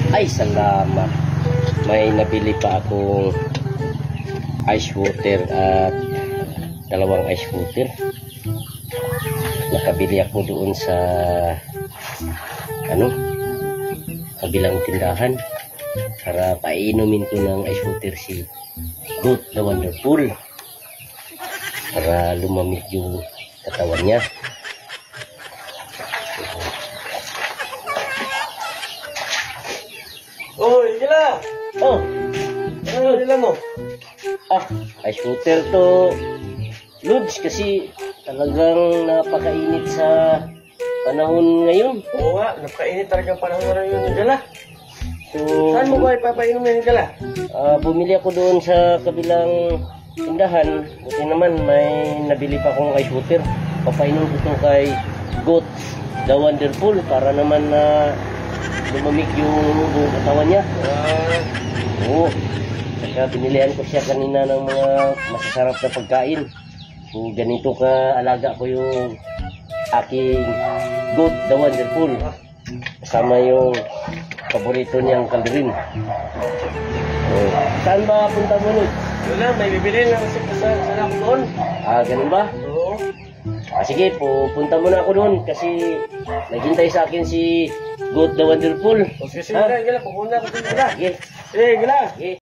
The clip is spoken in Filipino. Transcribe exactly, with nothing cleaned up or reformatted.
Ay, salamat. May nabili pa akong ice water at dalawang ice water. Nakabili ako doon sa ano, kabilang tindahan para painumin ko ng ice water si Goat the Wonderful para lumamig yung katawan niya. Oh, Angela! Oh, Ano nila mo? ah, ice water to, Lods, kasi talagang napakainit sa panahon ngayon. Oo nga, napakainit talaga panahon na yun, Angela. So, Saan mo ba ipapainom na, Angela? ah, bumili ako doon sa kabilang tindahan. Buti naman, may nabili pa akong ice water. Papainom ko ito kay Goat the Wonderful para naman na lumamig yung buong katawan niya. Ah, Oo. Saka binilihan ko siya kanina ng mga masasarap na pagkain. So, ganito ka alaga ko yung aking Goat the Wonderful. Kasama yung paborito niyang kalderin. Oh. Saan ba punta mo nun? wala, may bibili lang sa sa sa ako doon. Ah, ganun ba? Oo. Ah, sige, pupunta muna ako doon kasi naghintay sa akin si Goat the Wonderful. O sige, sige, Angela, pupunta ako doon, Angela. Sige. Sige, Angela. Sige.